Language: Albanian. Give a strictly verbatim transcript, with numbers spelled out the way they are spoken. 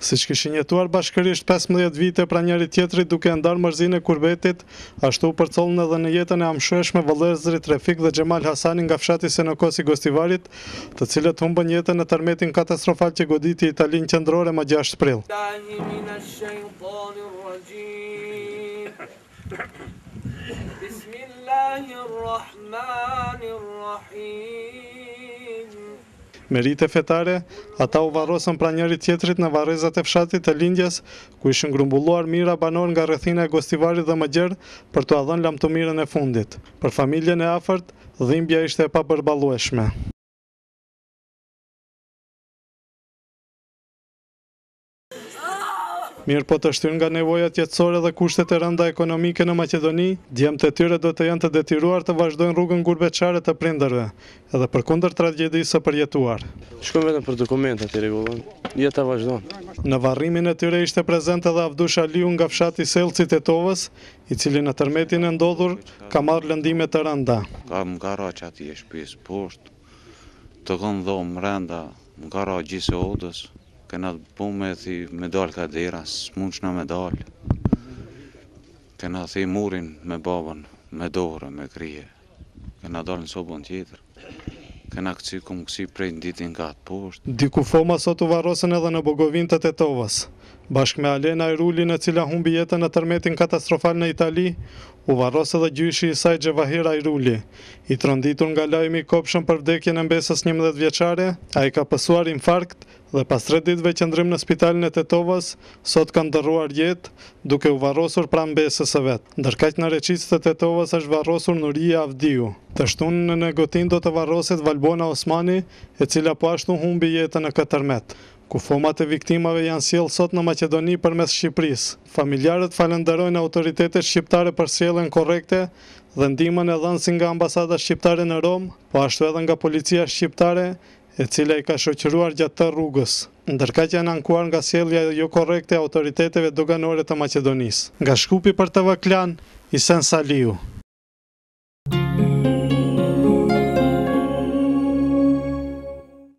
Siç kishin jetuar bashkërisht pesëmbëdhjetë vite pra njëri tjetrit duke ndarë mërzinë e kurbetit, ashtu u përcollën edhe në jetën e amshëshme vëllezërit Refik dhe Xhemal Hasani nga fshati Senokos i Gostivarit, të cilët humbën jetën në tërmetin katastrofal që goditi Italinë qendrore më gjashtë prill. Merite fetare, ata u varrosën pra njëri tjetrit në varrezat e fshatit të Lindjes, ku ishin grumbulluar mijëra banor nga rrethina e Gostivarit dhe Mëgjer për t'u dhënë lamtumirën e fundit. Për familjen e afërt, dhimbja ishte e papërballueshme. Mirë po të shtyrë nga nevojat jetësore dhe kushtet e rënda ekonomike në Maqedoni, djemtë e tyre do të janë të detyruar të vazhdojnë rrugën gurbeçare të prindërve, edhe përkundër tragjedisë së përjetuar. Shkojmë vetëm për dokumentat i rregullon, jeta vazhdon. Në varrimin e tyre ishte prezent edhe Avdush Aliu nga fshati Selci i Tetovës, i cili në tërmetin e ndodhur ka marrë lëndime të rënda. Kam garaq aty e shtëpisë poshtë, të kanë dhomë rënda, garaq gjisë e odës. Kena të bu me thi medal ka dera, s'munç në medal. Kena thi murin me babën, me dorë, me krije. Kena dalë në sobën tjetër. Kena këci kumë kësi prej në ditin ka të poshtë. Diku foma sot u varrosën edhe në Bogovin të Tetovës. Bashkë me Alena Ajrulin, e cila humbi jetën në tërmetin katastrofal në Itali, u varros edhe gjyshi i saj Xhevahir Ajruli. I tronditur nga lajmi i kopshëm për vdekjen e mbesës njëmbëdhjetë vjeçare, ai ka pësuar infarkt dhe pas tre ditëve qëndrim në spitalin e Tetovës, sot ka ndërruar jetë duke u varrosur pranë mbesës së vet. Ndërkaq në Reqicë të Tetovës është varrosur Nuria Avdiu. Të shtunë në Negotin do të varroset Valbona Osmani, e cila po ashtu humbi jetën në këtë tërmet. Kufomat e viktimave janë sjellë sot në Maqedoni përmes Shqipërisë. Familjarët falenderojnë autoritetet shqiptare për sjelljen korrekte dhe ndihmën e dhënë si nga ambasada shqiptare në Rom, po ashtu edhe nga policia shqiptare, e cila i ka shoqëruar gjatë të rrugës, ndërkaq janë ankuar nga sjellja jo korrekte e autoriteteve doganore të Maqedonisë. Nga Shkupi për T V Klan, Isen Saliu.